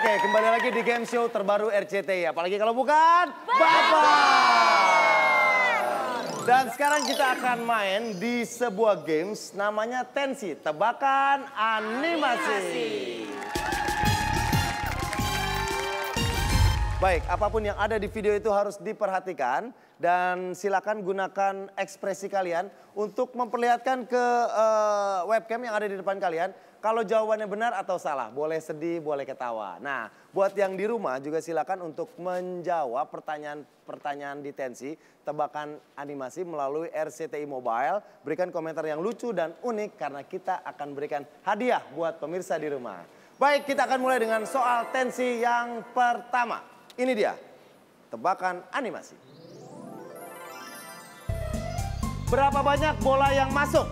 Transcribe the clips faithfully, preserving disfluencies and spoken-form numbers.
Oke, kembali lagi di game show terbaru R C T I. Apalagi kalau bukan Bapak. Dan sekarang kita akan main di sebuah games namanya Tensi, tebakan animasi. Baik, apapun yang ada di video itu harus diperhatikan. Dan silakan gunakan ekspresi kalian untuk memperlihatkan ke uh, webcam yang ada di depan kalian. Kalau jawabannya benar atau salah, boleh sedih, boleh ketawa. Nah, buat yang di rumah juga silakan untuk menjawab pertanyaan-pertanyaan di Tensi, tebakan animasi melalui R C T I Mobile. Berikan komentar yang lucu dan unik karena kita akan berikan hadiah buat pemirsa di rumah. Baik, kita akan mulai dengan soal Tensi yang pertama. Ini dia, tebakan animasi. Berapa banyak bola yang masuk?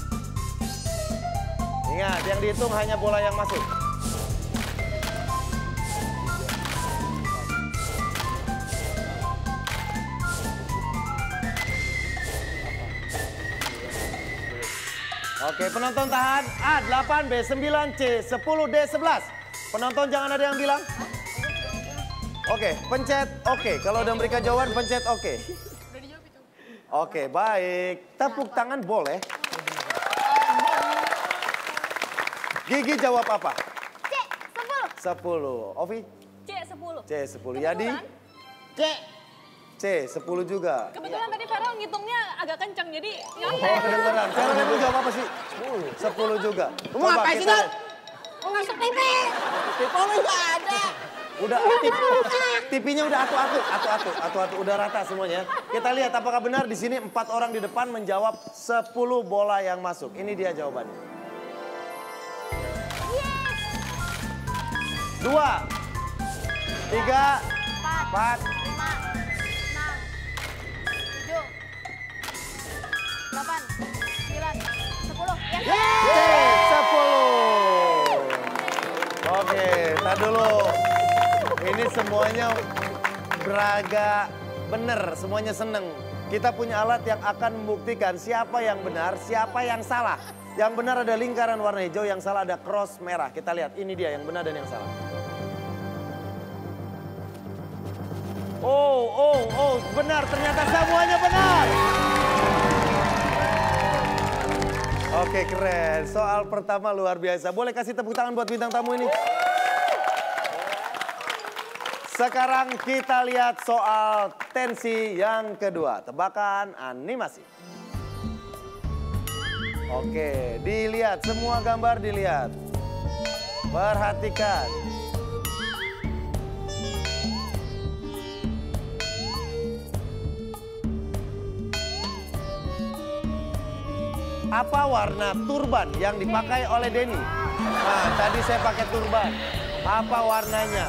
Ingat, yang dihitung hanya bola yang masuk. Oke, penonton tahan. A delapan, B sembilan, C sepuluh, D sebelas. Penonton jangan ada yang bilang. Oke, pencet oke. Kalau udah memberikan jawaban, pencet oke. Oke, baik. Tepuk tangan boleh. Gigi jawab apa? C, sepuluh. sepuluh. Ovi? C, sepuluh. C, sepuluh. Yadi? C. C, sepuluh juga. Kebetulan tadi Vero ngitungnya agak kencang, jadi nyontek. Oh, kedengeran. Vero, kamu jawab apa sih? sepuluh. sepuluh juga. Kamu ngapain sih, Dad? Mau masuk T V. T V lu nggak ada. Udah, T V-nya udah atu-atu, atu-atu, atu-atu, udah rata semuanya. Kita lihat apakah benar di sini empat orang di depan menjawab sepuluh bola yang masuk. Ini dia jawabannya. Dua, tiga, empat, lima, enam, tujuh, delapan, sembilan, sepuluh. Yeay, sepuluh. Oke, tar dulu. Ini semuanya beraga bener, semuanya seneng. Kita punya alat yang akan membuktikan siapa yang benar, siapa yang salah. Yang benar ada lingkaran warna hijau, yang salah ada cross merah. Kita lihat, ini dia yang benar dan yang salah. Oh, oh, oh, benar, ternyata semuanya benar. Oke, keren. Soal pertama luar biasa. Boleh kasih tepuk tangan buat bintang tamu ini? Sekarang kita lihat soal Tensi yang kedua. Tebakan animasi. Oke, dilihat. Semua gambar dilihat. Perhatikan. Apa warna turban yang dipakai oleh Denny? Nah, tadi saya pakai turban. Apa warnanya?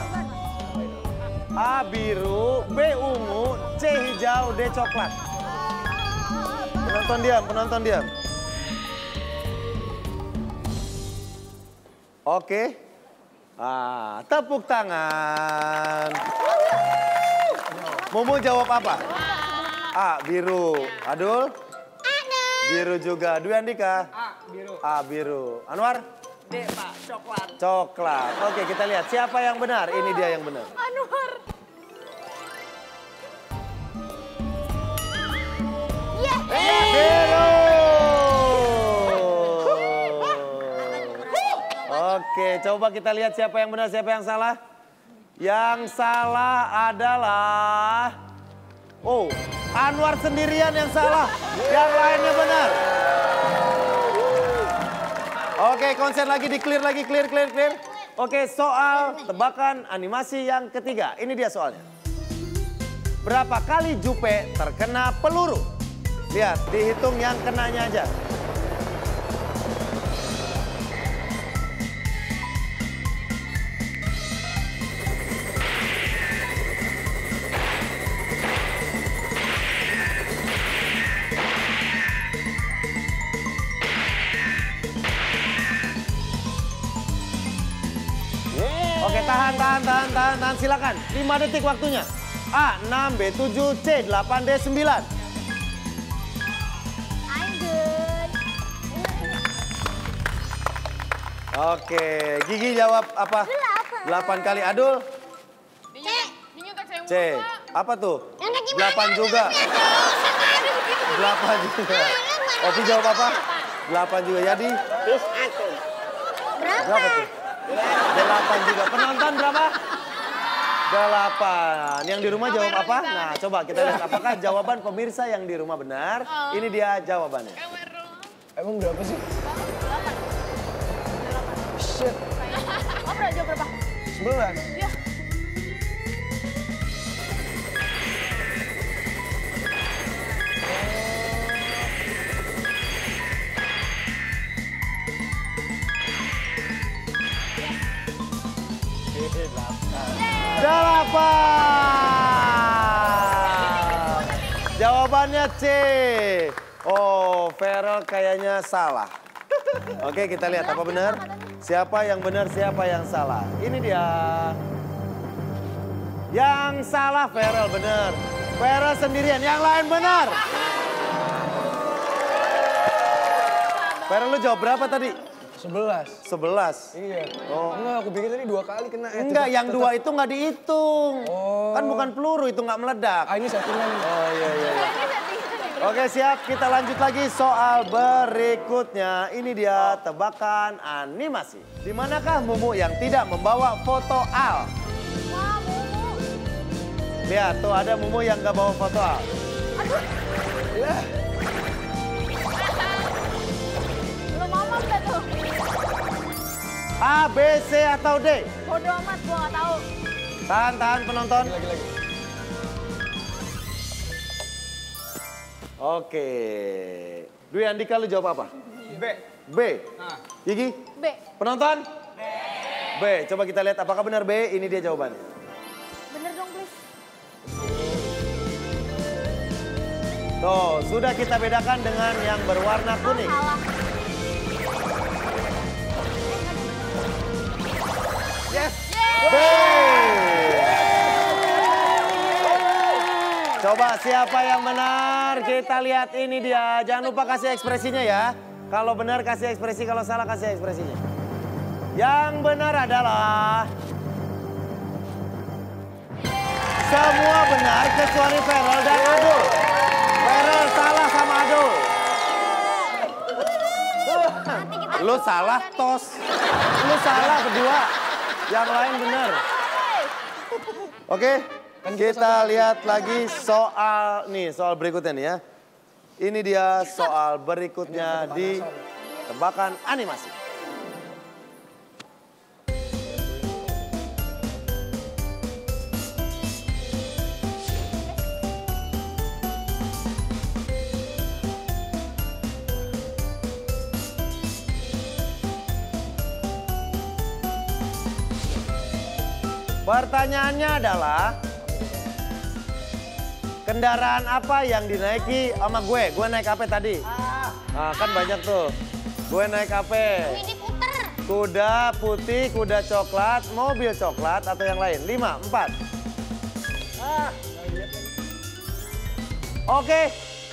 A biru, B ungu, C hijau, D coklat. Penonton diam, penonton diam. Oke. Ah, tepuk tangan. Momo jawab apa? A biru. Adul? Biru juga. Dwi Andika? A, biru. A, biru. Anwar? D, Pak, coklat. Coklat. Oke, kita lihat siapa yang benar. Ini dia yang benar. Anwar. Yes. Biru. Oke, coba kita lihat siapa yang benar, siapa yang salah. Yang salah adalah... Oh, Anwar sendirian yang salah. Yang lainnya benar. Oke, konsen lagi, di clear lagi, clear, clear, clear. Oke, soal tebakan animasi yang ketiga. Ini dia soalnya. Berapa kali Jupe terkena peluru? Lihat, dihitung yang kenanya aja. Oke, tahan, tahan, tahan, tahan, tahan, silakan. lima detik waktunya. A, enam, B, tujuh, C, delapan, D, sembilan. I'm good. Oke, Gigi jawab apa? Delapan. delapan kali. Adul? C. Dinyontek saya C. Apa tuh? delapan juga. delapan juga. Opi jawab apa? delapan juga. Yadi? Berapa tuh? delapan juga. Penonton berapa? delapan. Yang di rumah jawab apa? Nah, coba kita lihat apakah jawaban pemirsa yang di rumah benar. Ini dia jawabannya. Emang berapa sih? Shit. Oh, berapa jawab berapa? sebelas. Iya. Delapan. Jawabannya C. Oh, Feral kayaknya salah. Oke, kita lihat apa benar. Siapa yang benar, siapa yang salah. Ini dia. Yang salah Feral benar. Feral sendirian, yang lain benar. Feral lu jawab berapa tadi? sebelas. sebelas. Iya. Oh. Enggak, aku pikir tadi dua kali kena. Eh, Enggak, tetap- yang tetap- dua itu nggak dihitung. Oh. Kan bukan peluru, itu nggak meledak. Ah, ini settingan. Oh iya iya iya. Oke siap, kita lanjut lagi soal berikutnya. Ini dia tebakan animasi. Di manakah Mumu yang tidak membawa foto Al? Wah, Mumu. Lihat tuh ada Mumu yang nggak bawa foto Al. Ya. Belum aman gak tuh? A, B, C atau D? Bodoh amat, gua gak tahu. Tahan, tahan penonton. Lagi lagi. Oke. Dwi Andika lu jawab apa? B. B. Gigi? B. Penonton? B. Coba kita lihat apakah benar B. Ini dia jawabannya. Bener dong, please. Tuh, sudah kita bedakan dengan yang berwarna kuning. Salah. Yes. B. Coba siapa yang benar? Kita lihat ini dia. Jangan lupa kasih ekspresinya ya. Kalau benar kasih ekspresi, kalau salah kasih ekspresinya. Yang benar adalah semua benar kecuali Feral dan Adul. Feral salah sama Adul. Lu salah tos. Lu salah berdua. Yang lain benar. Oke, kita lihat lagi soal nih, soal berikutnya nih ya. Ini dia soal berikutnya di tebakan animasi. Pertanyaannya adalah kendaraan apa yang dinaiki sama gue? Gue naik apa tadi? Nah, kan banyak tuh. Gue naik apa? Ini puter. Kuda putih, kuda coklat, mobil coklat atau yang lain? Lima, empat. Oke.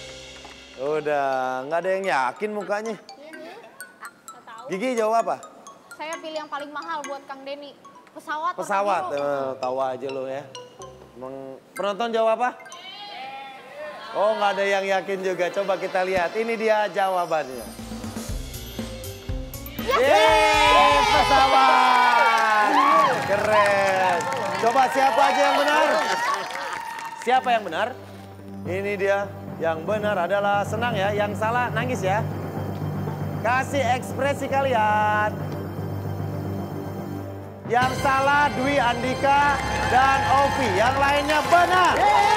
Udah, nggak ada yang yakin mukanya. Gak tahu. Gigi jawab apa? Saya pilih yang paling mahal buat Kang Denny. Pesawat. Pesawat. Kang Denny. Eh, tahu aja lo ya. Emang penonton jawab apa? Oh, nggak ada yang yakin juga. Coba kita lihat. Ini dia jawabannya. Yeay, pesawat. Keren. Coba siapa aja yang benar? Siapa yang benar? Ini dia. Yang benar adalah senang ya. Yang salah nangis ya. Kasih ekspresi kalian. Yang salah Dwi Andika dan Ovi. Yang lainnya benar.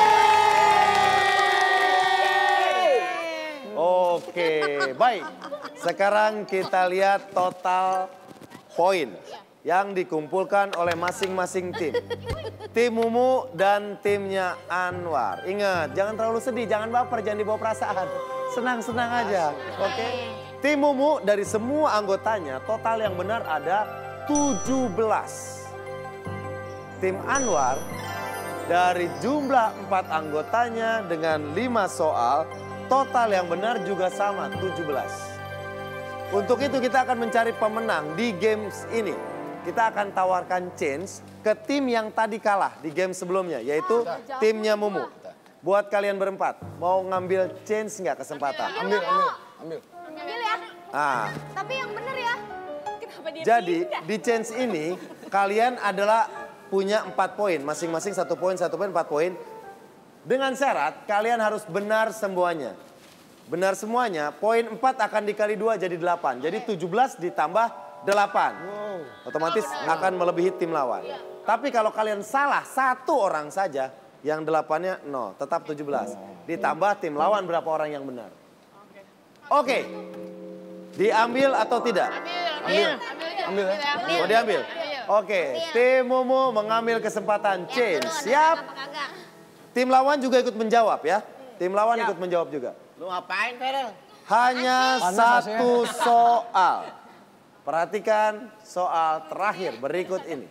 Oke, baik. Sekarang kita lihat total poin yang dikumpulkan oleh masing-masing tim. Tim Mumu dan timnya Anwar. Ingat, jangan terlalu sedih, jangan baper, jangan dibawa perasaan. Senang-senang aja, oke? Tim Mumu dari semua anggotanya total yang benar ada tujuh belas. Tim Anwar dari jumlah empat anggotanya dengan lima soal, total yang benar juga sama tujuh belas. Untuk itu kita akan mencari pemenang di games ini. kita akan tawarkan chance ke tim yang tadi kalah di game sebelumnya, yaitu timnya Mumu. Buat kalian berempat, mau ngambil chance nggak kesempatan? Ambil, ambil, ambil. Ambil ya. Ah, Tapi yang bener ya. Kenapa dia jadi pindah? di chance ini kalian adalah punya empat poin, masing-masing satu poin, satu poin, empat poin. Dengan syarat kalian harus benar semuanya. Benar semuanya, poin empat akan dikali dua jadi delapan. Jadi tujuh belas ditambah delapan. Otomatis akan melebihi tim lawan. Tapi kalau kalian salah satu orang saja, yang delapannya nol, tetap tujuh belas. Ditambah tim lawan berapa orang yang benar. Oke, diambil atau tidak? Ambil. Ambil ya. Mau diambil? Oke, tim Mumu mengambil kesempatan change. Siap? Tim lawan juga ikut menjawab ya. Tim lawan ikut menjawab juga. Lu ngapain, Ferel? Hanya Panas satu soal. Perhatikan soal terakhir berikut ini.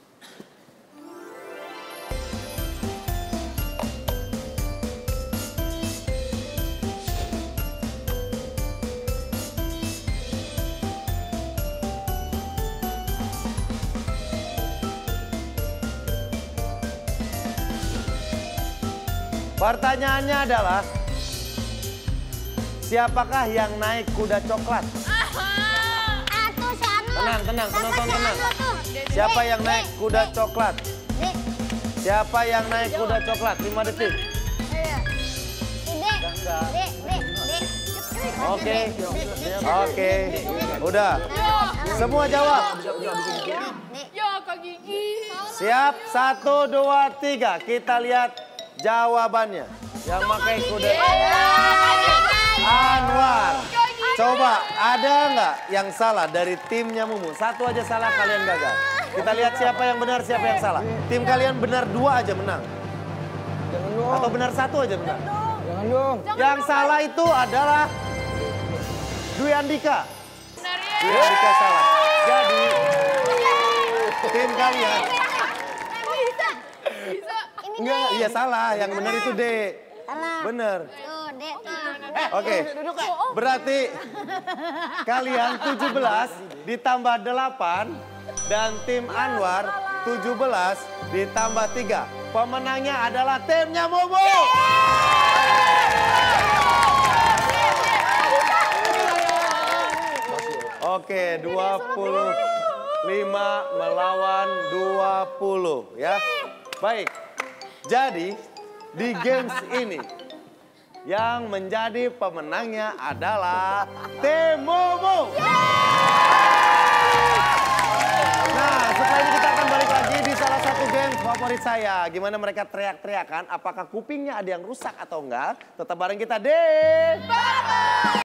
Pertanyaannya adalah, siapakah yang naik kuda coklat? Atuh si Anu. Tenang, tenang, penonton tenang. Siapa Siapa yang naik kuda coklat? Siapa yang naik kuda coklat? lima detik. Oke, oke, udah. Semua jawab. Ya Kak Gigi. Siap, satu, dua, tiga. Kita lihat jawabannya. Yang pakai kuda. Anwar. Coba, ada nggak yang salah dari timnya Mumu? Satu aja salah, kalian gagal. Kita lihat siapa yang benar, siapa yang salah. Tim kalian benar dua aja menang. Jangan dong. Atau benar satu aja menang. Jangan dong. Yang salah itu adalah Dwi Andika. Benar ya. Dwi Andika salah. Jadi, tim kalian. Bisa. Bisa. Enggak, iya salah. Yang benar itu D. Bener. Tuh, Dek. Oke, berarti kalian tujuh belas ditambah delapan dan tim Anwar tujuh belas ditambah tiga. Pemenangnya adalah timnya Mumu. Oke, dua puluh lima melawan dua puluh ya. Baik, jadi di games ini yang menjadi pemenangnya adalah tim Mumu. Nah, setelah ini kita akan balik lagi di salah satu game favorit saya. Gimana mereka teriak-teriakan, apakah kupingnya ada yang rusak atau enggak? Tetap bareng kita deh.